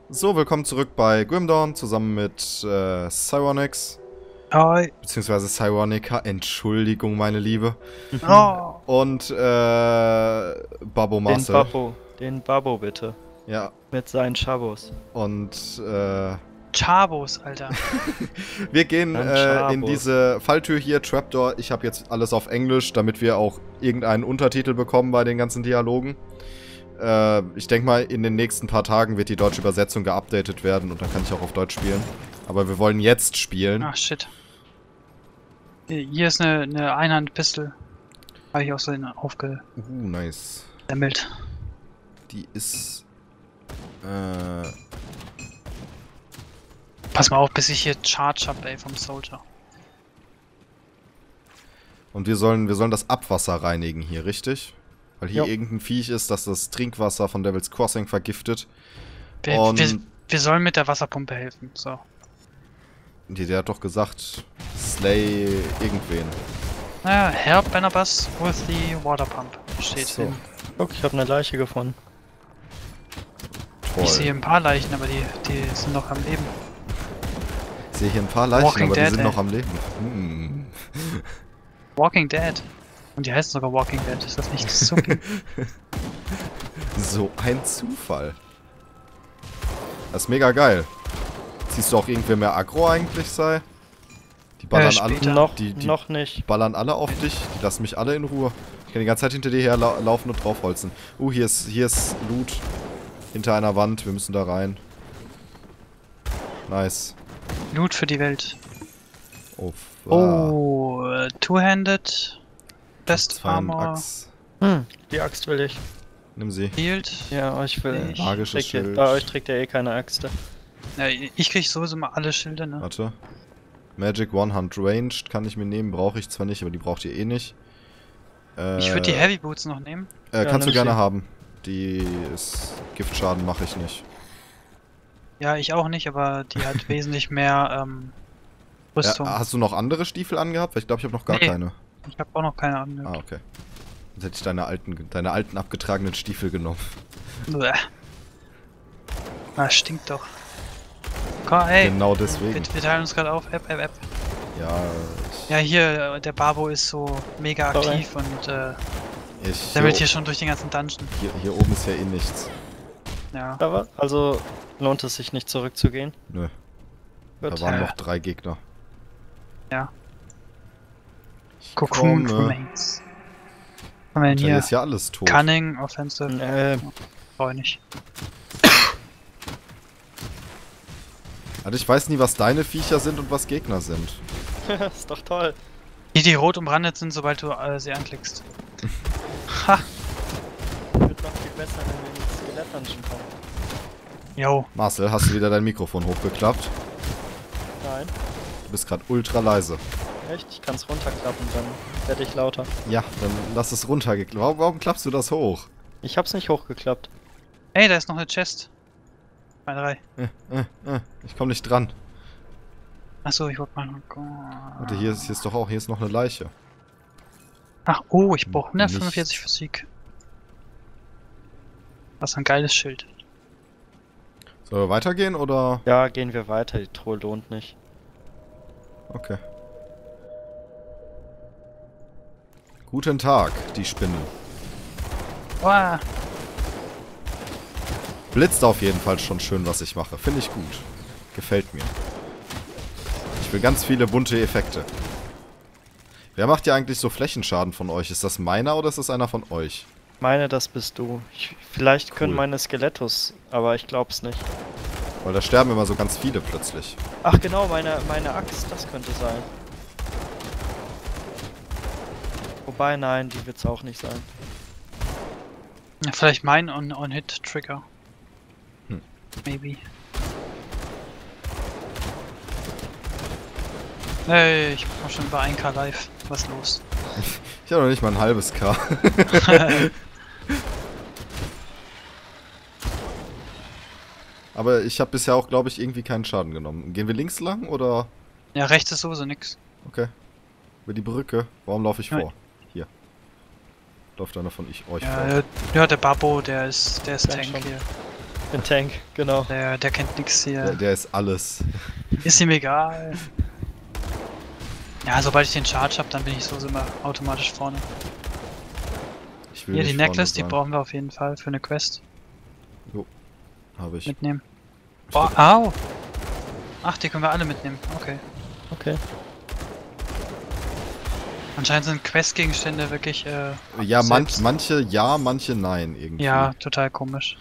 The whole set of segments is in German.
So, willkommen zurück bei Grim Dawn, zusammen mit Cyronix, Hi. beziehungsweise Cyronica, Entschuldigung, meine Liebe, Oh. und Babbo Marcel. Den Babbo bitte. Ja, Mit seinen Schabos. und Chabos, Alter. wir gehen Ein in Chabos. diese Falltür hier, Trapdoor. Ich habe jetzt alles auf Englisch, damit wir auch irgendeinen Untertitel bekommen bei den ganzen Dialogen. Ich denke mal, in den nächsten paar Tagen wird die deutsche Übersetzung geupdatet werden und dann kann ich auch auf Deutsch spielen. Aber wir wollen jetzt spielen. Ach, shit. Hier ist eine Einhandpistole. Habe ich auch so aufgesammelt. Nice. Die ist... Pass mal auf, bis ich hier Charge hab, ey, vom Soldier. Und wir sollen das Abwasser reinigen hier, richtig? Weil hier Jo. irgendein Viech ist, das das Trinkwasser von Devil's Crossing vergiftet. Wir sollen mit der Wasserpumpe helfen. So. Der hat doch gesagt, slay irgendwen. Naja, help Barnabas with the water pump. Steht So. hin. Guck, ich habe eine Leiche gefunden. Toll. Ich sehe ein paar Leichen, aber die sind noch am Leben. Ich sehe hier ein paar Leichen, Walking aber die Dead, sind ey. noch am Leben. Hm. Walking Dead. Und die heißen sogar Walking Dead. Ist das nicht so? So ein Zufall. Das ist mega geil. Siehst du auch irgendwer mehr aggro eigentlich, sei? Die ballern alle. später. Noch nicht. Ballern alle auf dich, die lassen mich alle in Ruhe. Ich kann die ganze Zeit hinter dir herlaufen und draufholzen. Hier ist Loot. Hinter einer Wand, wir müssen da rein. Nice. Loot für die Welt. Oh, Oh, two-handed. Best Armor. Axt. Die Axt will ich. Nimm sie. Shield. Ja, ich will. Magisches Schild. Bei euch trägt ja eh keine Axt. Ja, ich krieg sowieso mal alle Schilder, ne? Warte. Magic One Hand Ranged kann ich mir nehmen, brauche ich zwar nicht, aber die braucht ihr eh nicht. Ich würde die Heavy Boots noch nehmen. Kannst du nimm gerne sie. haben. Die ist Giftschaden mache ich nicht. Ja, ich auch nicht, aber die hat wesentlich mehr Rüstung. Hast du noch andere Stiefel angehabt? Weil ich glaube, ich habe noch gar Nee. keine. Ich habe auch noch keine Ahnung. Ah, okay. Jetzt hätte ich deine alten abgetragenen Stiefel genommen. Bäh. Ah, stinkt doch. Komm, ey. Genau deswegen. Wir teilen uns gerade auf. App. Ja, Ja, hier, der Babo ist so mega Sorry. aktiv und der ich... will hier schon durch den ganzen Dungeon. Hier oben ist ja eh nichts. Ja. Aber, also lohnt es sich nicht zurückzugehen. Nö, Gut. da waren noch 3 Gegner. Ja. Ich Cocoon komme. Remains. Haben wir denn Hier hier? ist ja alles tot. Cunning, Offensive. Brauch ich nicht. Also ich weiß nie, was deine Viecher sind und was Gegner sind. Ist doch toll. Die rot umrandet sind, sobald du sie anklickst. Ha! Wird noch viel besser, wenn wir ins Skelett-Dungeon kommen. Jo. Marcel, hast du wieder dein Mikrofon hochgeklappt? Nein. Du bist gerade ultra leise. Echt? Ich kann es runterklappen, dann werde ich lauter. Ja, dann lass es runtergeklappt. Warum klappst du das hoch? Ich hab's nicht hochgeklappt. Ey, da ist noch eine Chest. Bei 3. Ich komme nicht dran. Achso, ich wollte mal. Warte, hier ist doch auch, hier ist noch eine Leiche. Ach, oh, ich brauche 145 Physik. Was ein geiles Schild. Sollen wir weitergehen oder? Ja, gehen wir weiter. Die Truhe lohnt nicht. Okay. Guten Tag, die Spinne. Wow. Blitzt auf jeden Fall schon schön, was ich mache. Finde ich gut. Gefällt mir. Ich will ganz viele bunte Effekte. Wer macht ja eigentlich so Flächenschaden von euch? Ist das meiner oder ist das einer von euch? Meine, das bist du. Vielleicht können Cool. meine Skelettos, aber ich glaub's nicht. Weil da sterben immer so ganz viele plötzlich. Ach genau, meine Axt, das könnte sein. Wobei, nein, die wird's auch nicht sein. Ja, vielleicht mein On-Hit-Trigger. Hm. Maybe. Hey, ich bin schon bei 1K live. Was ist los? Ich habe noch nicht mal ein halbes K. Aber ich habe bisher auch, glaube ich, irgendwie keinen Schaden genommen. Gehen wir links lang oder? Ja, rechts ist sowieso nix. Okay. Über die Brücke. Warum laufe ich Ja. vor? Hier. Läuft einer von euch vor. Ja, der Babbo, der ist Ja, Tank schon. hier. Den Tank, genau. Der kennt nix hier. Der ist alles. Ist ihm egal. Ja, sobald ich den Charge hab, dann bin ich so immer automatisch vorne. Ich will Hier, die nicht vorne Necklace, die sein. brauchen wir auf jeden Fall für eine Quest Habe ich. mitnehmen. Boah, au! Ach, die können wir alle mitnehmen. Okay. Okay. Anscheinend sind Questgegenstände wirklich, Ja, selbst- manche ja, manche nein irgendwie. ja, total komisch.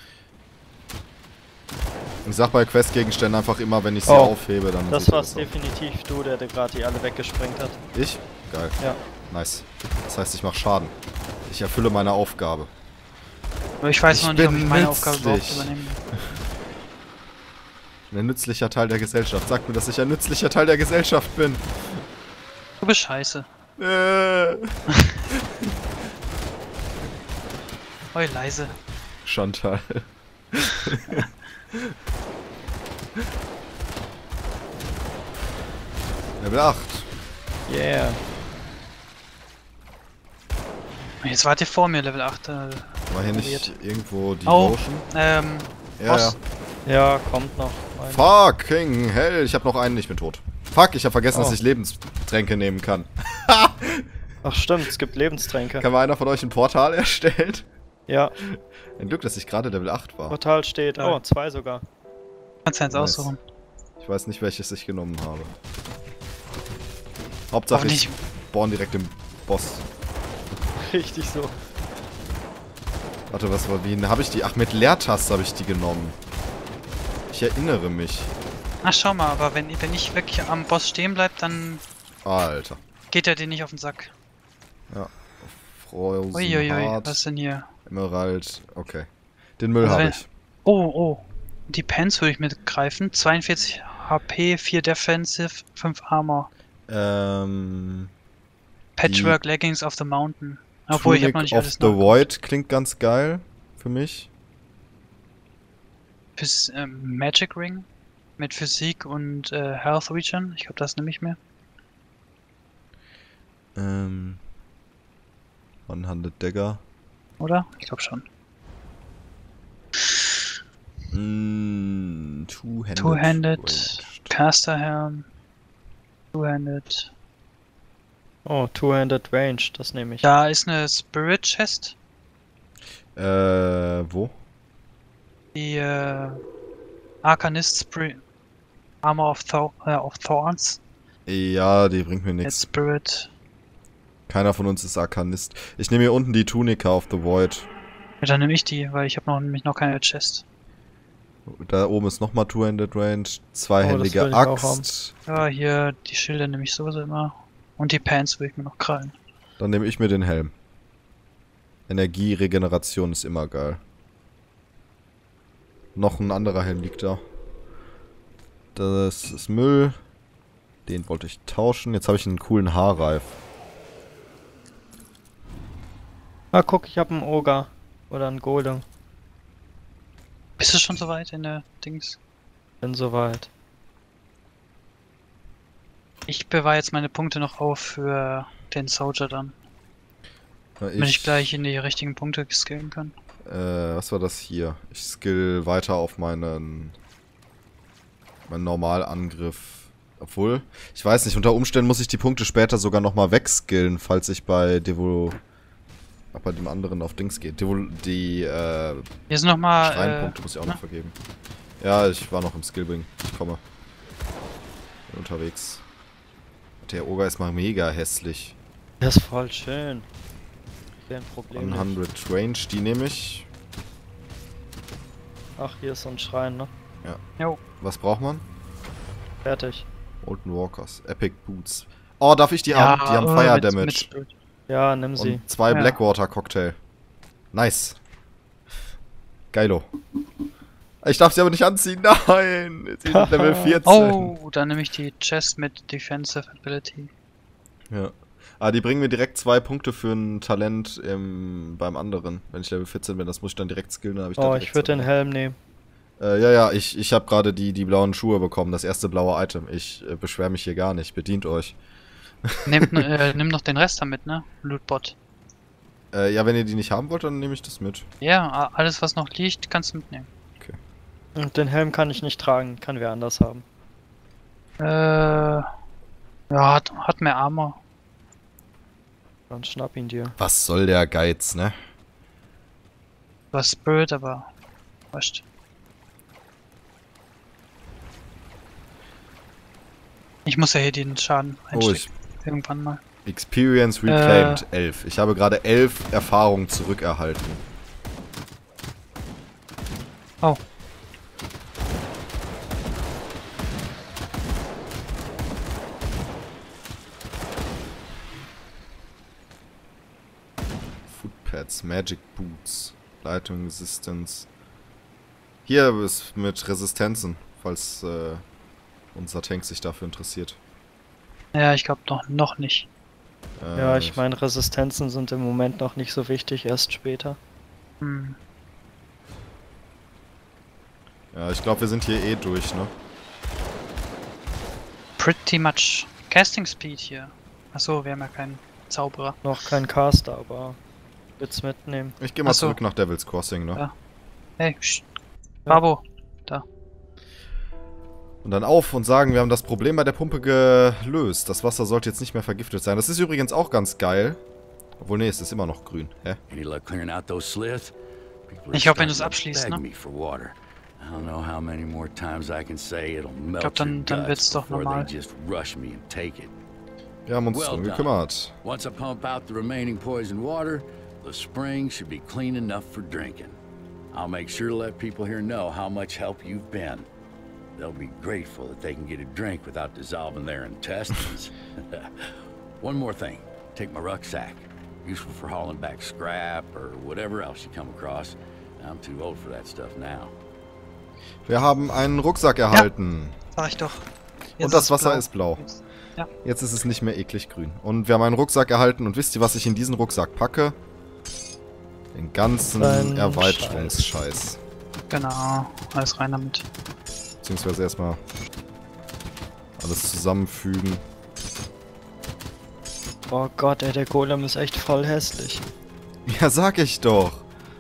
Ich sag bei Questgegenständen einfach immer, wenn ich sie Oh, aufhebe, dann Das sieht war's aus. definitiv du, der gerade die alle weggesprengt hat. Ich? Geil. Ja. Nice. Das heißt, ich mache Schaden. Ich erfülle meine Aufgabe. Aber ich weiß Ich noch nicht, ob ich bin meine Aufgabe überhaupt nützlich. übernehmen will. Ein nützlicher Teil der Gesellschaft. Sag mir, dass ich ein nützlicher Teil der Gesellschaft bin. Du bist scheiße. Oi, leise. Chantal. Level 8. Yeah. Jetzt wart ihr vor mir, Level 8. War hier nicht Probiert. irgendwo die Oh, Potion? Ja, Ja, Ja, kommt noch. Meine. Fucking hell, ich hab noch einen, ich bin tot. Fuck, ich hab vergessen, dass Oh. ich Lebenstränke nehmen kann. Ach stimmt, es gibt Lebenstränke. Kann mal einer von euch ein Portal erstellen? Ja, Ein Glück, dass ich gerade Level 8 war. Portal steht. Ja. Oh, 2 sogar. kannst du eins Nice. aussuchen. Ich weiß nicht, welches ich genommen habe. Hauptsache Hoffentlich- ich spawn direkt im Boss. Richtig so. Warte, was war, wie habe ich die? Ach, mit Leertaste habe ich die genommen. Ich erinnere mich. Ach, schau mal, aber wenn ich wirklich am Boss stehen bleib, dann Alter. geht er dir nicht auf den Sack. Frozen Uiuiui, Heart, was ist denn hier? Emerald, okay. Den Müll Also habe wenn- ich. Oh. Die Pants würde ich mitgreifen. 42 HP, 4 Defensive, 5 Armor. Patchwork Leggings of the Mountain. Obwohl, ich habe noch nicht of alles the Void klingt ganz geil für mich. Fürs Magic Ring mit Physik und Health Regen. Ich glaube, das nehme ich mir. 100 Dagger. Oder? Ich glaube schon. Two-handed. Two-handed. Ranged. Caster Helm. Two-handed. Oh, Two-Handed Range, das nehme ich. Da ist eine Spirit Chest. Wo? Die Arcanist Armor of Thorns. Ja, die bringt mir Jetzt nichts. Spirit. Keiner von uns ist Arkanist. Ich nehme hier unten die Tunika of the Void. Ja, dann nehme ich die, weil ich habe nämlich noch keine Chest. Da oben ist nochmal Two-handed Range. Oh, Zweihändige das will ich auch Axt. Ja, hier die Schilder nehme ich sowieso immer. Und die Pants will ich mir noch krallen. Dann nehme ich mir den Helm. Energieregeneration ist immer geil. Noch ein anderer Helm liegt da. Das ist Müll. Den wollte ich tauschen. Jetzt habe ich einen coolen Haarreif. Ah, guck, ich habe einen Ogre. Oder einen Golem. Bist du schon soweit in der Dings? Bin soweit. Ich bewahre jetzt meine Punkte noch auf für den Soldier dann. Ja, Damit ich gleich in die richtigen Punkte skillen kann. Was war das hier? Ich skill weiter auf meinen Normalangriff. Obwohl, ich weiß nicht, unter Umständen muss ich die Punkte später sogar nochmal wegskillen, falls ich bei bei dem anderen auf Dings geht. Die Hier sind nochmal. Schreinpunkte muss ich auch noch vergeben. Ja, ich war noch im Skillbring. Ich komme. Bin unterwegs. Der Ogre ist mal mega hässlich. Das ist voll schön. Kein Problem. nicht. 100 Range, die nehme ich. Ach, hier ist so ein Schrein, ne? Jo. Was braucht man? Fertig. Molten Walkers. Epic Boots. Oh, darf ich die haben? Die haben Fire mit Damage. Oh, Ja, nimm sie. Und 2 Ja. Blackwater Cocktail. Nice. Geilo. Ich darf sie aber nicht anziehen. Nein. Sie sind Level 14. Oh, dann nehme ich die Chest mit Defensive Ability. Ja. Ah, die bringen mir direkt 2 Punkte für ein Talent beim anderen. Wenn ich Level 14 bin, das muss ich dann direkt skillen. Dann hab ich da Oh, direkt ich würde den 2. Helm nehmen. Ja, ich habe gerade die blauen Schuhe bekommen. Das erste blaue Item. Ich beschwere mich hier gar nicht. Bedient euch. Nimm noch den Rest damit, ne? Lootbot. Ja, wenn ihr die nicht haben wollt, dann nehme ich das mit. Ja, alles was noch liegt, kannst du mitnehmen. Und den Helm kann ich nicht tragen, kann wer anders haben. Ja, hat mehr Armor. Dann schnapp ihn dir. Was soll der Geiz, ne? Du hast Spirit, aber wurscht. Ich muss ja hier den Schaden Oh, einstecken. Irgendwann mal. Experience reclaimed 11. Ich habe gerade 11 Erfahrungen zurückerhalten. Oh. Footpads, Magic Boots, Leitung Resistance. Hier ist mit Resistenzen, falls unser Tank sich dafür interessiert. Ja, ich glaube noch nicht. Ja, ich meine, Resistenzen sind im Moment noch nicht so wichtig, erst später. Hm. Ja, ich glaube, wir sind hier eh durch, ne? Pretty much. Casting Speed hier. Achso, wir haben ja keinen Zauberer. Noch kein Caster, aber will's mitnehmen. Ich gehe mal Ach so. zurück nach Devil's Crossing, ne? Ja. Hey, Bravo. Da. Und dann auf und sagen, wir haben das Problem bei der Pumpe gelöst. Das Wasser sollte jetzt nicht mehr vergiftet sein. Das ist übrigens auch ganz geil. Obwohl, nee, es ist immer noch grün. Hä? Any luck clearing out those sliths? People are Ich hoffe, wenn du es starting to abschließt, beg ne? me for water. I don't know how many more times I can say it'll melt glaub, dann your wird's guts doch before normal. they just rush me and take it. Wir haben uns Well drum done. gekümmert. Once I pump out the remaining poison water, the spring should be clean enough for drinking. I'll make sure to let people here know how much help you've been. They'll be grateful that they can get a drink without dissolving their intestines. One more thing. Take my rucksack. Useful for hauling back scrap or whatever else you come across. I'm too old for that stuff now. Wir haben einen Rucksack erhalten. Sag ich doch. Jetzt Und das ist Wasser blau. ist blau. Ja. Jetzt ist es nicht mehr eklig grün. Und wir haben einen Rucksack erhalten. Und wisst ihr, was ich in diesen Rucksack packe? Den ganzen Dein Erweiterungsscheiß. Genau. Alles rein damit. Beziehungsweise erstmal alles zusammenfügen. Oh Gott, ey, der Golem ist echt voll hässlich. Ja, sag ich doch.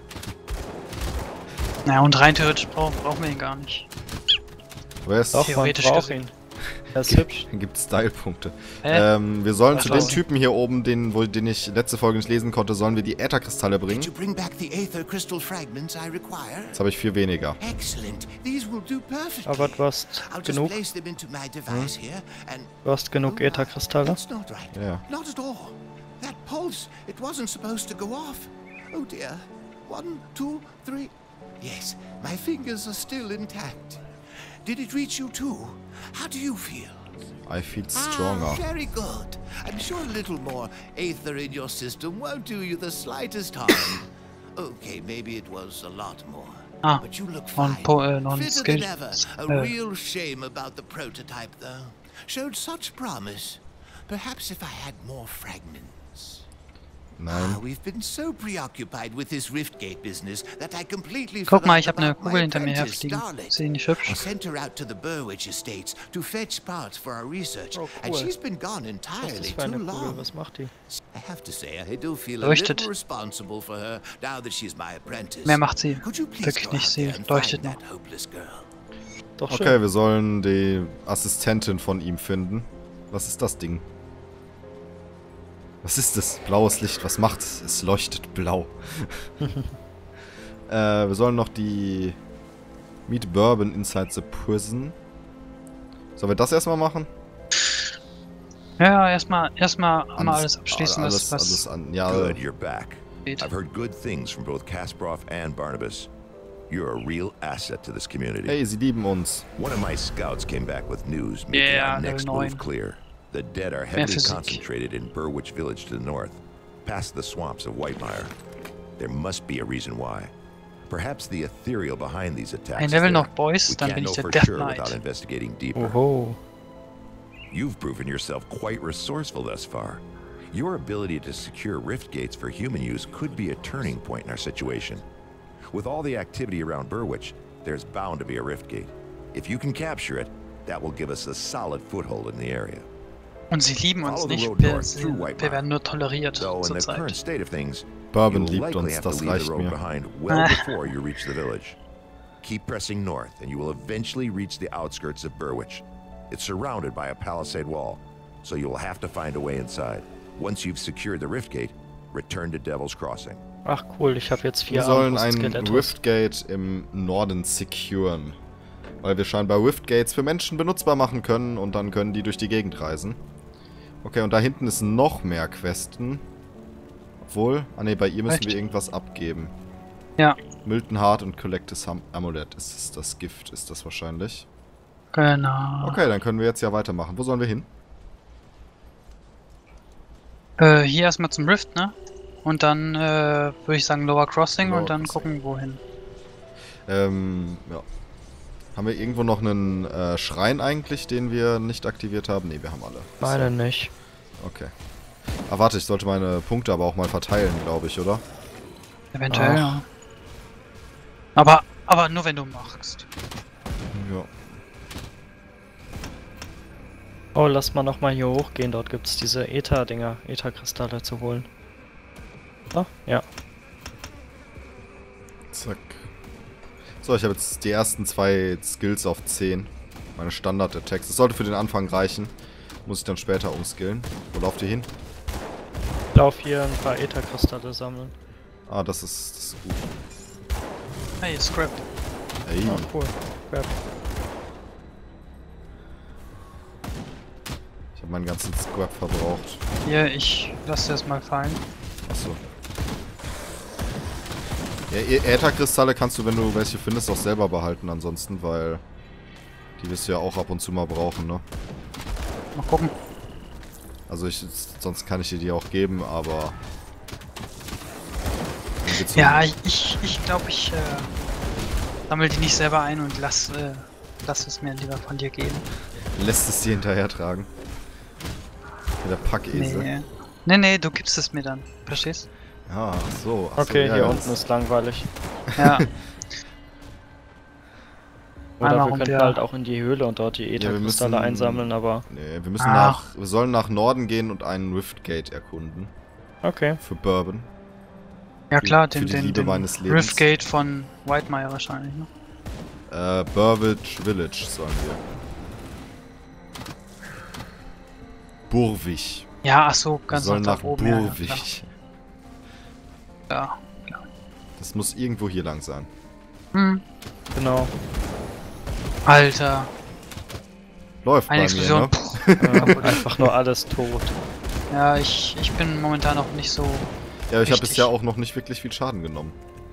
Naja, und rein theoretisch brauchen wir ihn gar nicht. Wer ist? Doch, man Theoretisch braucht gesehen. ihn. Er ist hübsch. Gibt Style-Punkte. Hä? Wir sollen Was zu den war's? Typen hier oben, den ich letzte Folge nicht lesen konnte, sollen wir die Ätherkristalle Did you bringen. bring back the Aether crystal fragments I require? Jetzt habe ich 4 weniger. Excellent. These will do perfectly. Aber du hast I'll just genug. place them into my device here and Du hast genug Ätherkristalle. that's not right. Ja. Not at all. That pulse, it wasn't supposed to go off. Oh dear. 1, 2, 3. Yes, my fingers are still intact. Did it reach you too? How do you feel? I feel stronger. Very good. I'm sure a little more Aether in your system won't do you the slightest harm. Okay, maybe it was a lot more. Ah, But you look noch ein fine. noch ein Fitter Skill. than ever. A real shame about the prototype, though. Showed such promise. Perhaps if I had more fragments. Nein. We've been so preoccupied with this Riftgate business that I completely Guck mal, forgot ich habe eine about my Kugel hinter mir apprentice, herfliegen. Starlight. Ist die nicht I hübsch? sent her out to the Burwitch Estates to fetch parts for our research, Oh, and cool. she's been gone Was ist entirely das für too eine Kugel? long. Was macht die? I have to say, I do feel a Leuchtet. little responsible for her now that she's my apprentice. Mehr macht sie Could you please wirklich go nicht. out Sie there and leuchtet find nur. that hopeless girl? Doch Okay, schön. wir sollen die Assistentin von ihm finden. Was ist das Ding? Was ist das? Blaues Licht. Was macht es? Es leuchtet blau. Wir sollen noch die Meet Bourbon Inside the Prison. Sollen wir das erstmal machen? Ja, erstmal mal alles abschließen, alles was an. Ja, Good, you're back. geht. I've heard good things from both Kasparov and Barnabas. You're a real asset to this community. hey, sie lieben uns. One of my scouts came back with news making Yeah, our next Level 9. move clear. The dead are heavily Physik. concentrated in Burwitch Village to the north, past the swamps of Whitemire. There must be a reason why. Perhaps the ethereal behind these attacks. Ein is Level there. noch Boys, We dann can't bin know ich der for Death sure without Knight. investigating deeper. Oho. You've proven yourself quite resourceful thus far. Your ability to secure rift gates for human use could be a turning point in our situation. With all the activity around Burwitch, there's bound to be a rift gate. If you can capture it, that will give us a solid foothold in the area. Und sie lieben uns Follow the nicht, road wir, north through Whitemire. wir werden nur toleriert Though in the zurzeit. current state of things, Bourbon you'll liebt likely uns, have to das leave reicht the road mir. behind well before you reach the village. Keep pressing north, and you will eventually reach the outskirts of Burwitch. It's surrounded by a palisade wall, so you will have to find a way inside. Once you've secured the rift gate, return to Devil's Crossing. Ach cool, ich habe jetzt 4 Wir sollen ein Armbrust-Skelettos. Riftgate im Norden securen. Weil wir scheinbar Riftgates für Menschen benutzbar machen können und dann können die durch die Gegend reisen. Okay, und da hinten ist noch mehr Questen. Obwohl, ne, bei ihr müssen wir irgendwas abgeben. Ja, Milton Heart und Collect this Amulet. Ist das Gift, ist das wahrscheinlich. genau. Okay, dann können wir jetzt ja weitermachen. Wo sollen wir hin? Hier erstmal zum Rift, ne? Und dann würde ich sagen Lower Crossing Lower und dann Crossing. gucken, wohin. Ja. Haben wir irgendwo noch einen Schrein eigentlich, den wir nicht aktiviert haben? Ne, wir haben alle. Meine nicht. Okay. Ah, warte, ich sollte meine Punkte aber auch mal verteilen, glaube ich, oder? Eventuell, Ach. ja. Aber nur wenn du magst. Ja. Oh, lass mal nochmal hier hochgehen. Dort gibt es diese Äther-Dinger, Äther-Kristalle zu holen. Ah, ja. Zack. So, ich habe jetzt die ersten 2 Skills auf 10. Meine Standard-Attacks. Das sollte für den Anfang reichen. Muss ich dann später umskillen. Wo lauft ihr hin? Ich lauf hier ein paar Äther-Kristalle sammeln. Ah, das ist gut. Hey, Scrap. Ey. Oh, cool. Grab. Ich habe meinen ganzen Scrap verbraucht. Hier, ich lasse das mal fallen. Achso. Ja, Ätherkristalle kannst du, wenn du welche findest, auch selber behalten ansonsten, weil die wirst du ja auch ab und zu mal brauchen, ne? Mal gucken. Also sonst kann ich dir die auch geben, aber... Ja, ich glaube, ich sammle die nicht selber ein und lass es mir lieber von dir geben. Lässt es dir hinterher tragen. Der Packesel. Nee, du gibst es mir dann. Verstehst? Ja, ach so. Okay, ja, hier ja, unten ist langweilig. Ja. Oder Einmal wir rum, könnten ja. halt auch in die Höhle und dort die Ätherkristalle einsammeln, aber... Nee, wir müssen Ah. wir sollen nach Norden gehen und einen Riftgate erkunden. Okay. Für Bourbon. Ja klar, Für die Liebe meines Lebens. Riftgate von Whitemire wahrscheinlich, ne? Burwitch Village sollen wir. Burwig. Ja, ach so, Wir ganz sollen da nach oben. Ja, Burwig. ja. Das muss irgendwo hier lang sein. Hm. Genau. Alter, Läuft eine bei Explosion. mir, ne? Puh. Einfach nur alles tot. Ja, ich bin momentan noch nicht so. Ja, ich habe Richtig. bisher auch noch nicht wirklich viel Schaden genommen.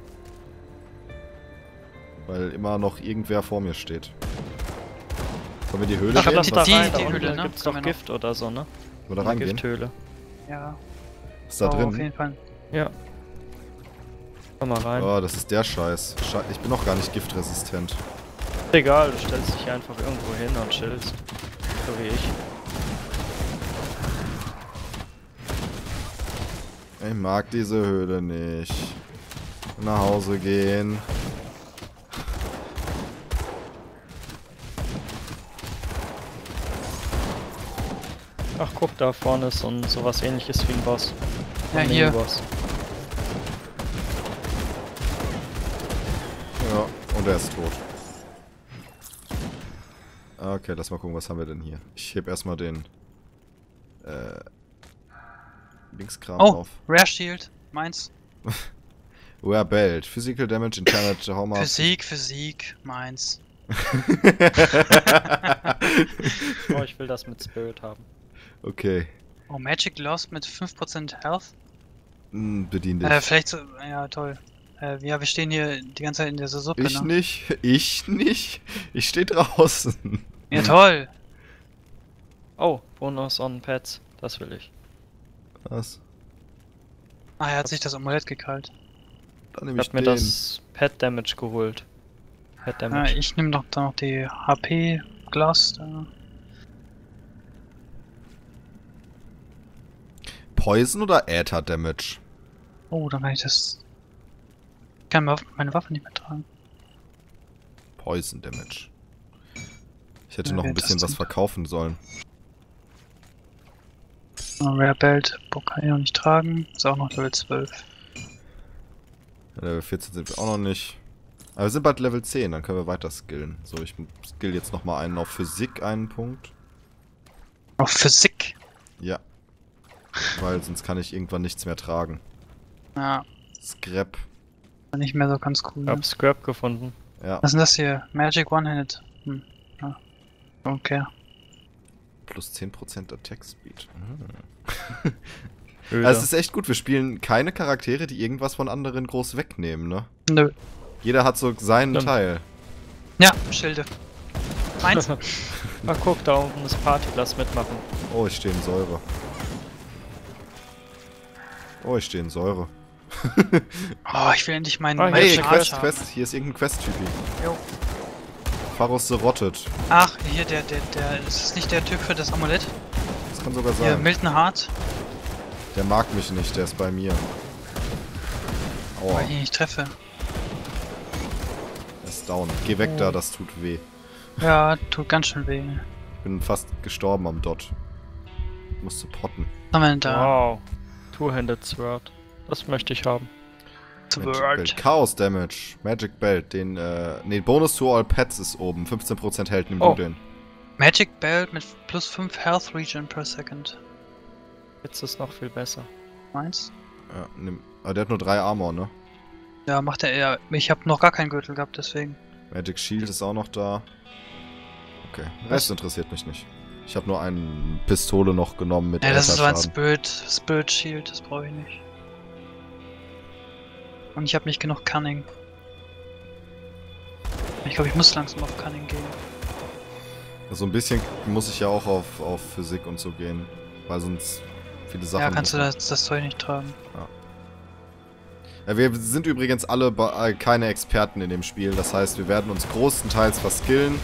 Weil immer noch irgendwer vor mir steht. Wollen wir die Höhle Ach, gehen? lass da Was- rein, da die unten Höhle, ne? gibt's Können doch wir noch. Gift oder so, ne? Wollen wir da Eine reingehen? Gifthöhle. Ja, Ist da auf drin? jeden Fall. Ja. Komm mal rein. Oh, das ist der Scheiß. Ich bin noch gar nicht giftresistent. Egal, du stellst dich einfach irgendwo hin und chillst. So wie ich. Ich mag diese Höhle nicht. Nach Hause gehen. Ach guck, da vorne ist sowas ähnliches wie ein Boss. Ja, Ein hier. Mini-Boss. Ja, und er ist tot. Okay, lass mal gucken, was haben wir denn hier. Ich heb erstmal den Linkskram Oh, auf. Rare Shield, meins. Rare Belt. Physical Damage intended how much? Physik, meins. Oh, ich will das mit Spirit haben. Okay. Oh, Magic Lost mit 5% Health. Bedien dich. Vielleicht so, ja toll. Ja, wir stehen hier die ganze Zeit in dieser Suppe, Ich ne? nicht. Ich nicht. Ich stehe draußen. Ja, toll. Oh, Bonus on Pets. Das will ich. Was? Ah, er hat sich das Amulett gekrallt. Dann nehme Ich ich hab mir den. das Pet Damage geholt. Pet Ja, Damage. ich nehme doch da noch die HP Glas. Da. Poison oder Aether Damage? Oh, dann kann ich das. Ich kann meine Waffe nicht mehr tragen. Poison Damage. Ich hätte Ja, noch ein wer bisschen das was denn? verkaufen sollen. Rare Belt, Bock kann ich noch nicht tragen. Ist auch noch Level 12. Level 14 sind wir auch noch nicht. Aber wir sind bald Level 10, dann können wir weiter skillen. So, ich skill jetzt nochmal einen auf Physik, einen Punkt. Auf Physik. Ja. Weil sonst kann ich irgendwann nichts mehr tragen. Ja, Scrap. nicht mehr so ganz cool. Ich Ne? hab Scrap gefunden. Ja. Was ist denn das hier? Magic One-Handed. Ja. Okay. Plus 10% Attack Speed. Öde. Also es ist echt gut, wir spielen keine Charaktere, die irgendwas von anderen groß wegnehmen, ne? Nö. Jeder hat so seinen Stimmt. Teil. Ja, Schilde. Meins. Ah, guck, da unten ist Party, lass mitmachen. Oh, ich stehe in Säure. Oh, ich stehe in Säure. Oh, ich will endlich meinen Hey, Charge Quest, haben. Quest. Hier ist irgendein Quest-Typi. Jo. Pharos the Rotted. Ach, hier, der, ist das nicht der Typ für das Amulett? Das kann sogar Hier, sein. Milton Hart, Der mag mich nicht, der ist bei mir. Aua, weil ich ihn nicht treffe. er ist down. Geh weg da, das tut weh. Ja, tut ganz schön weh. Bin fast gestorben am Dot. Muss supporten. Was haben wir denn da? Wow. Two-Handed Sword. Das möchte ich haben. Magic Belt. Chaos Damage. Magic Belt. Den, nee, Bonus to all Pets ist oben. 15% hält, nimm Oh. du den. Magic Belt mit plus 5 Health Regen per Second. Jetzt ist noch viel besser. Meins? Ja, nimm. Aber der hat nur 3 Armor, ne? Ja, macht er eher. Ich habe noch gar keinen Gürtel gehabt, deswegen. Magic Shield ist auch noch da. Okay, Rest interessiert mich nicht. Ich habe nur eine Pistole noch genommen mit Ja, das ist so ein Ätherschaden. Spirit Shield, das brauche ich nicht. Und ich habe nicht genug Cunning. Ich glaube, ich muss langsam auf Cunning gehen. So ein bisschen muss ich ja auch auf Physik und so gehen. Weil sonst viele Sachen... Ja, kannst du das Zeug nicht tragen. Ja, wir sind übrigens alle keine Experten in dem Spiel. Das heißt, wir werden uns großenteils verskillen.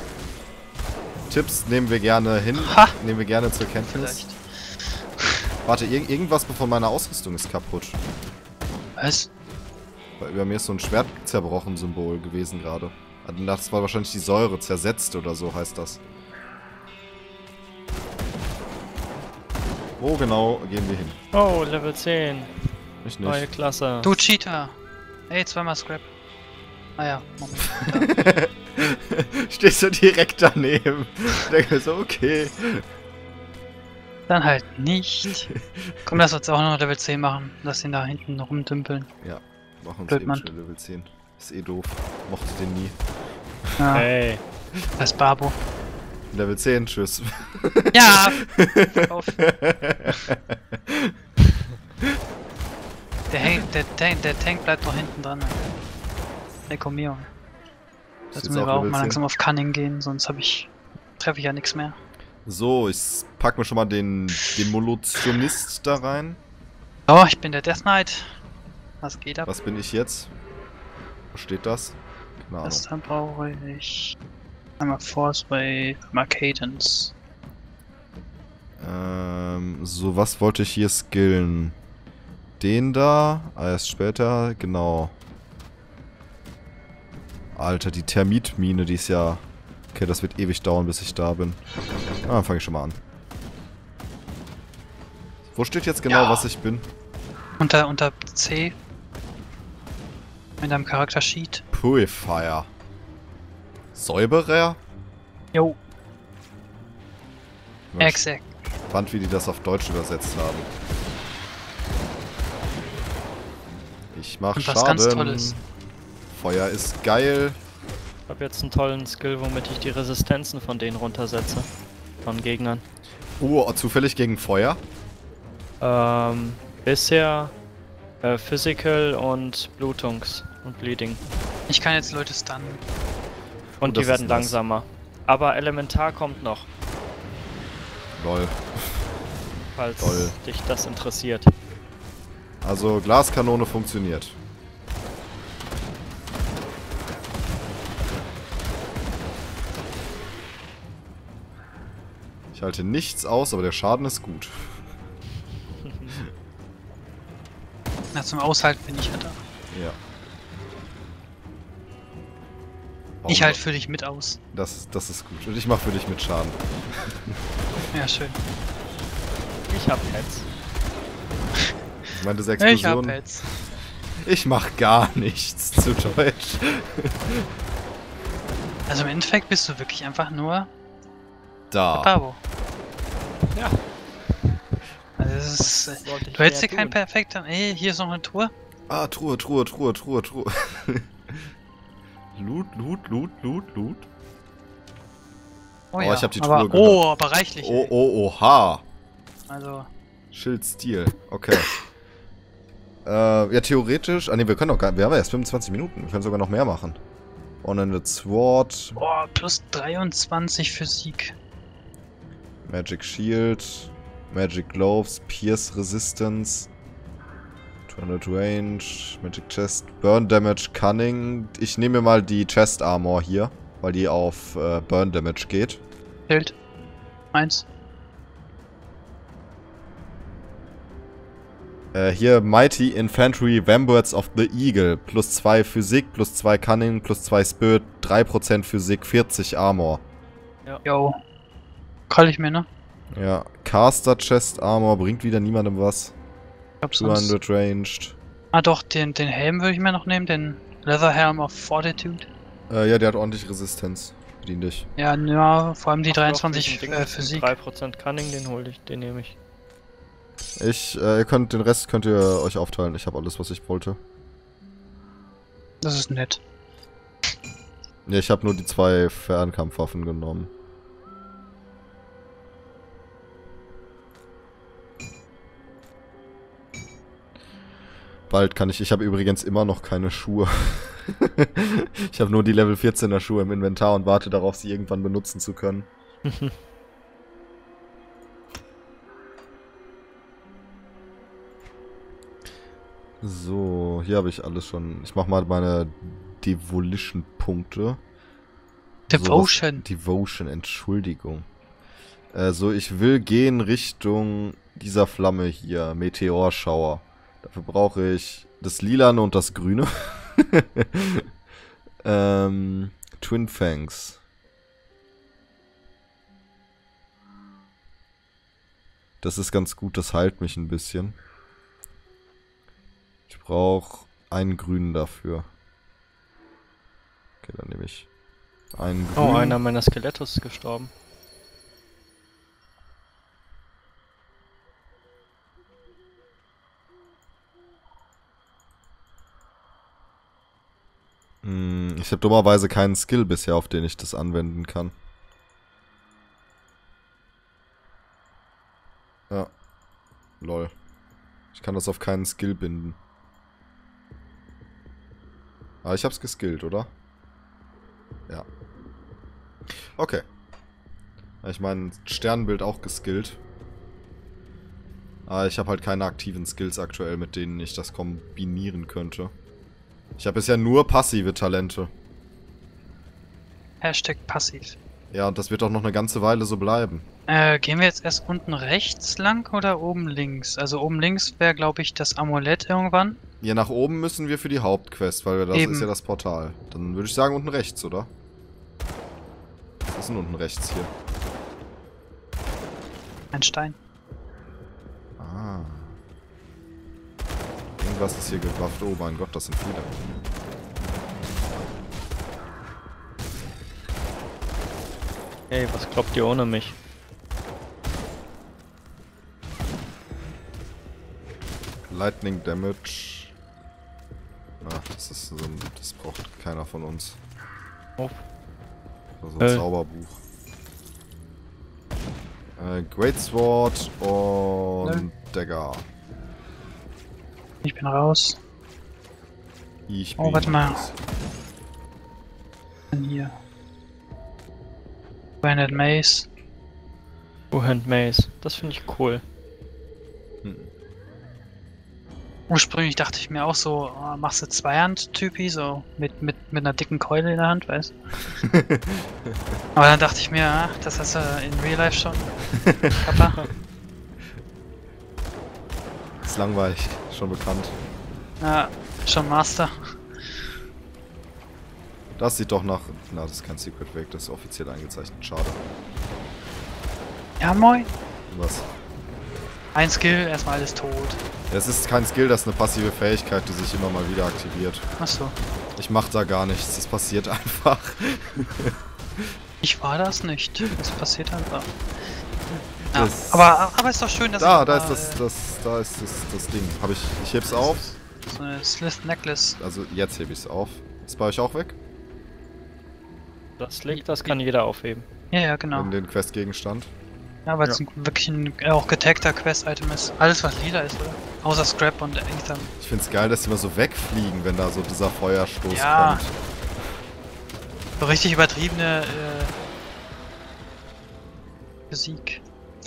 Tipps nehmen wir gerne hin. Ha! Nehmen wir gerne zur Kenntnis. Vielleicht. Warte, irgendwas von meiner Ausrüstung ist kaputt. Was? Weil über mir ist so ein Schwert zerbrochen Symbol gewesen gerade. Also das war wahrscheinlich die Säure zersetzt oder so heißt das. Wo genau gehen wir hin? Oh, Level 10. Ich Neue nicht. Klasse. Du Cheater! Ey, zweimal Scrap. Ah ja, Moment. Stehst du direkt daneben. Ich denke mir so, okay. Dann halt nicht. Komm, lass uns auch noch Level 10 machen. Lass ihn da hinten rumdümpeln. Ja, mach uns Blöd, eben Mann. schnell Level 10. Ist eh doof. Mochte den nie. Ja, Hey. das ist Babo. Level 10, tschüss. Ja! Auf. Der Tank bleibt noch hinten dran. Ey, komm hier. Ist Jetzt jetzt müssen wir auch auch Level mal 10? langsam auf Cunning gehen, sonst treffe ich ja nichts mehr. So, ich pack mir schon mal den Demolitionist da rein. Oh, ich bin der Death Knight. Was geht ab? Was bin ich jetzt? Wo steht das? Keine Ahnung. Dann brauche ich einmal Force Wave, einmal Cadence. So, was wollte ich hier skillen? Den da? Erst später, genau. Alter, die Termitmine, die ist ja... Okay, das wird ewig dauern, bis ich da bin. Ah, dann fange ich schon mal an. Wo steht jetzt genau, Ja. was ich bin? Unter C. In deinem Charakter-Sheet. Purifier. Säuberer? Jo, Ich bin exakt. gespannt, wie die das auf Deutsch übersetzt haben. Ich mach Und was Schaden. ganz Tolles. Feuer ist geil. Ich habe jetzt einen tollen Skill, womit ich die Resistenzen von denen runtersetze. Von Gegnern. Oh, zufällig gegen Feuer? Bisher Physical und Blutungs und Bleeding. Ich kann jetzt Leute stunnen. Und das die werden ist nice. langsamer. Aber Elementar kommt noch, Lol. falls Toll. dich das interessiert. Also Glaskanone funktioniert. Ich halte nichts aus, aber der Schaden ist gut. Na, zum Aushalten bin ich ja da. Ja. Ich halt für dich mit aus. Das ist gut. Und ich mache für dich mit Schaden. Ja, schön. Ich hab Pets. Ich meine, diese Ich hab Explosion. jetzt. Ich mach gar nichts zu Deutsch. Also im Endeffekt bist du wirklich einfach nur Da. Bravo. Ja. Also das ist, sollte ich du hältst dir mehr kein tun. perfekter... Ey, hier ist noch eine Truhe. Ah, Truhe. Loot. Oh, Oh, ja, ich hab die aber, Truhe gehört. oh, aber reichlich. ey. Oha. Also, Schildstil. Okay. Ja, theoretisch... Ah, ne, wir können doch gar... Wir haben ja erst 25 Minuten. Wir können sogar noch mehr machen. One-Handed Sword. oh, plus 23 Physik. Magic Shield. Magic Gloves. Pierce Resistance. 200 Range. Magic Chest. Burn Damage. Cunning. Ich nehme mir mal die Chest Armor hier. Weil die auf Burn Damage geht. Schild. 1. Hier Mighty Infantry Vanguards of the Eagle. Plus 2 Physik, plus 2 Cunning, plus 2 Spirit, 3% Physik, 40 Armor. Yo. Call ich mir, ne? Ja, Caster Chest Armor bringt wieder niemandem was. Ich glaub sonst... 200 Ranged. Ah doch, den Helm würde ich mir noch nehmen, den Leather Helm of Fortitude. Ja, der hat ordentlich Resistenz. Bedien dich. Ja, ja, vor allem die Ach doch, 23 diesen Ding mit Physik. 3% Cunning, den nehme ich. Ihr könnt den Rest könnt ihr euch aufteilen. Ich habe alles, was ich wollte. Das ist nett. Ja, ich habe nur die 2 Fernkampfwaffen genommen. Bald kann ich... Ich habe übrigens immer noch keine Schuhe. Ich habe nur die Level 14er Schuhe im Inventar und warte darauf, sie irgendwann benutzen zu können. So, hier habe ich alles schon. Ich mache mal meine Devolution-Punkte. Devotion. Devotion, Entschuldigung. So, ich will gehen Richtung dieser Flamme hier, Meteorschauer. Dafür brauche ich das Lilane und das Grüne. Twin Fangs. Das ist ganz gut, das heilt mich ein bisschen. Ich brauche einen Grünen dafür. Okay, dann nehme ich einen Grünen. Oh, einer meiner Skelette ist gestorben. Ich habe dummerweise keinen Skill bisher, auf den ich das anwenden kann. Ja. Lol. Ich kann das auf keinen Skill binden. Aber ich hab's geskillt, oder? Ja. Okay. Ich mein Sternbild auch geskillt. Aber ich habe halt keine aktiven Skills aktuell, mit denen ich das kombinieren könnte. Ich habe bisher nur passive Talente. Hashtag passiv. Ja, und das wird auch noch eine ganze Weile so bleiben. Gehen wir jetzt erst unten rechts lang oder oben links? Also oben links wäre, glaube ich, das Amulett irgendwann. Ja, nach oben müssen wir für die Hauptquest, weil das Eben. ist ja das Portal. Dann würde ich sagen unten rechts, oder? Was ist denn unten rechts hier? Ein Stein. Ah. Irgendwas ist hier gewafft. Oh mein Gott, das sind viele. Ey, was kloppt ihr ohne mich? Lightning Damage. Ach, das ist so ein... Das braucht keiner von uns. Oh. So ein Zauberbuch. Great Sword und Dagger. Ich bin raus. Ich Oh, bin warte mal. raus. Dann hier. Granite Maze. Two-Hand Maze. Das finde ich cool. Ursprünglich dachte ich mir auch so, oh, machst du Zweihand-Typi, so mit einer dicken Keule in der Hand, weißt du? Aber dann dachte ich mir, ach, das hast du in Real Life schon. Papa. Ist langweilig, schon bekannt. Ja, schon Master. Das sieht doch nach... Na, das ist kein Secret Wake, das ist offiziell eingezeichnet. Schade. Ja, moin. Was? Ein Skill, erstmal alles tot. Das ist kein Skill, das ist eine passive Fähigkeit, die sich immer mal wieder aktiviert. Achso. Ich mach da gar nichts, das passiert einfach. Ich war das nicht. Das passiert einfach. Ja, Das- aber ist doch schön, dass Da, ich da mal, ist das Ding. Ich heb's auf. so eine Slith Necklace. Also jetzt heb ich's auf. Ist bei euch auch weg? Das liegt, das kann jeder aufheben. Ja, genau. In den Questgegenstand. Ja, weil es wirklich ein auch getagter Quest-Item ist. Alles was lila ist, oder? Außer Scrap und Ethan. Ich find's geil, dass die immer so wegfliegen, wenn da so dieser Feuerstoß Ja. kommt. So richtig übertriebene Physik.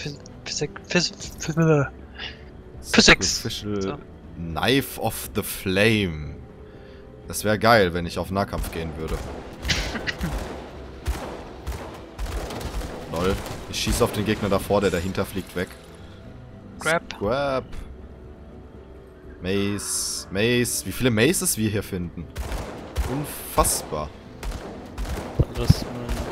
Physics. Sacrificial So. Knife of the Flame. Das wäre geil, wenn ich auf Nahkampf gehen würde. Lol. Ich schieße auf den Gegner davor, der dahinter fliegt weg. Grab. Grab. Mace. Mace. Wie viele Maces wir hier finden. Unfassbar. Das,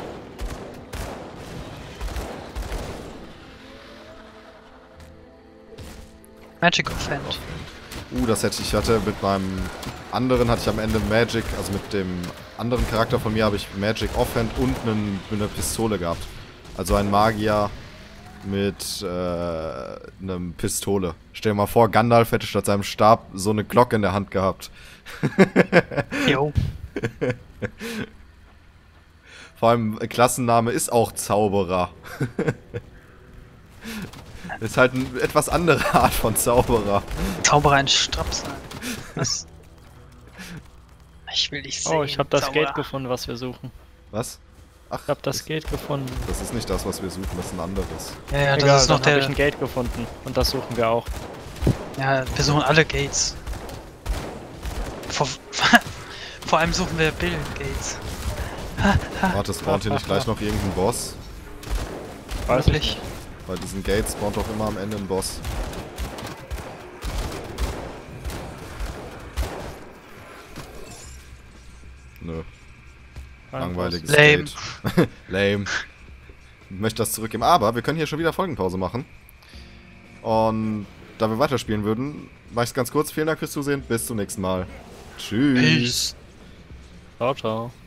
Magic Offend. Das hätte ich, hatte mit meinem anderen, hatte ich am Ende Magic, also mit dem anderen Charakter von mir habe ich Magic Offhand und eine Pistole gehabt. Also ein Magier mit einem Pistole. Stell dir mal vor, Gandalf hätte statt seinem Stab so eine Glocke in der Hand gehabt. Jo. Vor allem Klassenname ist auch Zauberer. Ist halt eine etwas andere Art von Zauberer. Zauberer in Strapsen. Was? Ich will dich sehen. oh, ich habe das Zauberer. Gate gefunden, was wir suchen. Was? Ach, Ich habe das Gate gefunden. das ist nicht das, was wir suchen, das ist ein anderes. Ja, ja, das Egal, ist noch dann habe ich der. ein Gate gefunden. Und das suchen wir auch. Ja, wir suchen alle Gates. Vor allem suchen wir Bill Gates. Warte, spawnt hier nicht gleich noch irgendein Boss? Weiß ich Wirklich. Bei diesen Gates spawnt doch immer am Ende ein Boss. Nö, langweiliges Lame. Gate. Lame. Ich möchte das zurückgeben. Aber wir können hier schon wieder Folgenpause machen. Und da wir weiterspielen würden, mache ich es ganz kurz. Vielen Dank fürs Zusehen. Bis zum nächsten Mal. Tschüss. Peace. Ciao, ciao.